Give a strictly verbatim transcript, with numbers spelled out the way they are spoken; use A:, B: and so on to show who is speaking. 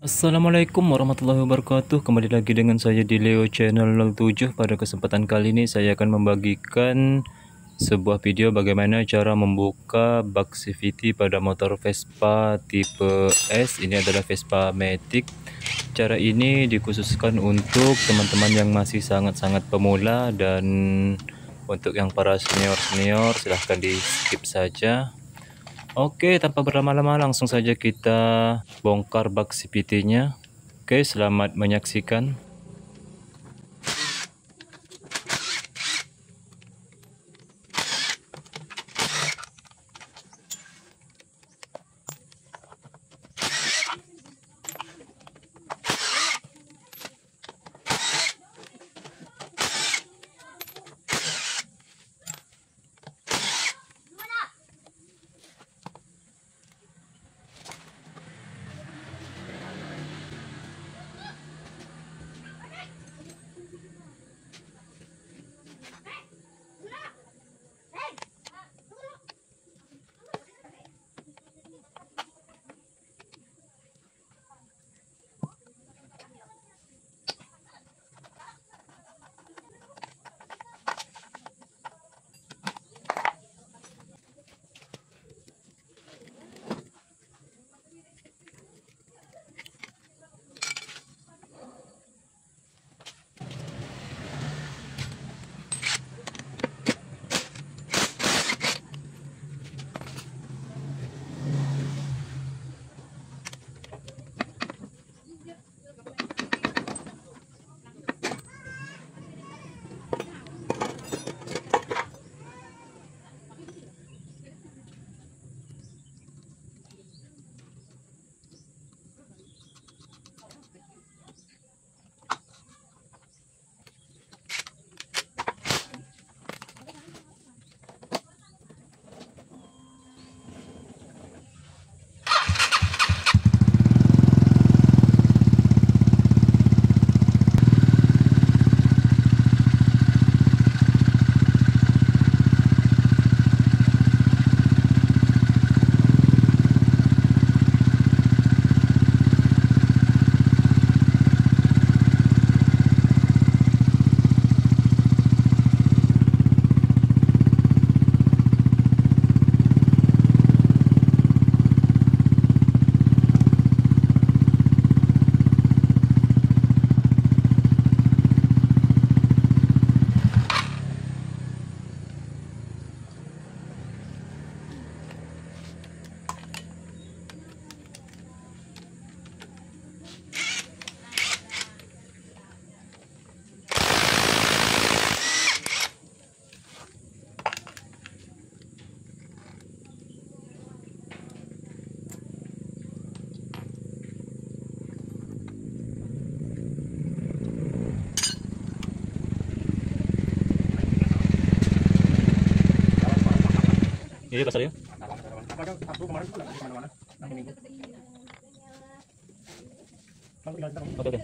A: Assalamualaikum warahmatullahi wabarakatuh. Kembali lagi dengan saya di Leo Channel nol tujuh. Pada kesempatan kali ini saya akan membagikan sebuah video bagaimana cara membuka bug C V T pada motor Vespa tipe S. Ini adalah Vespa Matic. Cara ini dikhususkan untuk teman-teman yang masih sangat-sangat pemula, dan untuk yang para senior-senior silahkan di skip saja. Oke, tanpa berlama-lama langsung saja kita bongkar bug C V T-nya. Oke, selamat menyaksikan. Iya, pasar ya. Oke, oke.